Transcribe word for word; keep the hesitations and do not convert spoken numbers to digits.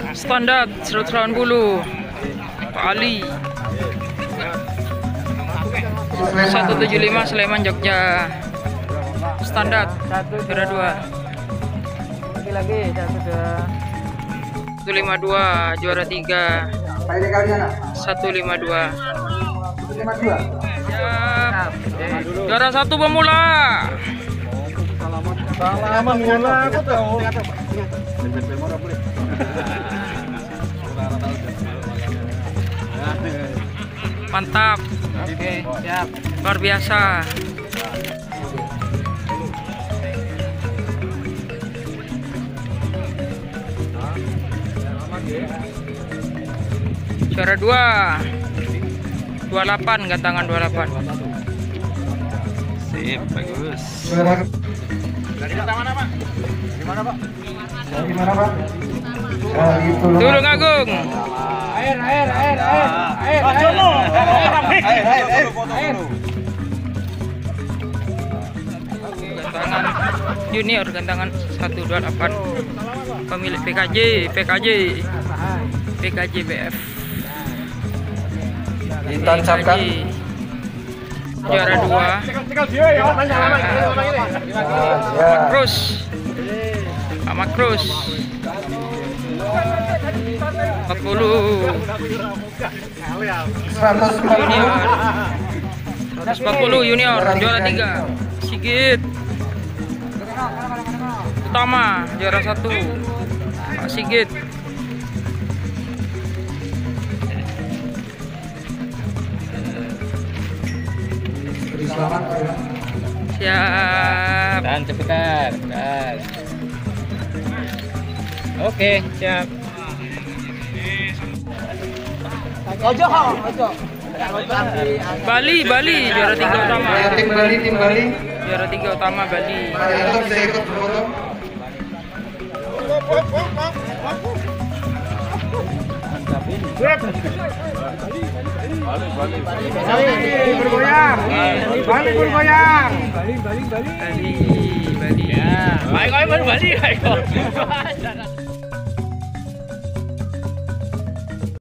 Standar seratus delapan puluh Pak Ali. seratus tujuh puluh lima Sleman Jogja. Standar juara dua. Lagi-lagi satu dua. seratus lima puluh dua juara tiga. seratus lima puluh dua. Siap. Juara satu pemula. Salaman bola aku tahu. Mantap. Oke, siap. Luar biasa. Juara dua. dua puluh delapan gantangan dua puluh delapan. Sip, bagus. Dari mana, Pak? Gimana, Pak? Dari mana, Pak? Tulung Agung. Air, air, air, air. Air, air. Air, air, air. Gantangan junior gantangan seratus dua puluh delapan. Pemilik P K J, P K J. P K J B F. Ditancapkan. Juara dua. Makrus. Pak Makrus. empat puluh. seratus Junior. seratus empat puluh junior juara tiga. Sigit. Utama juara satu. Pak Sigit. Siap. Dan cepetan, dan. Oke, siap. Ojo, ojo. Bali, Bali juara tiga utama. Ya, tim Bali, tim Bali. Juara tiga utama Bali. Pak Yanto bisa ikut berfoto. Bali bergoyang. Bali bergoyang. Bali, Bali, Bali. Bali, Bali. Ya. Baik, baik, Bali, baik.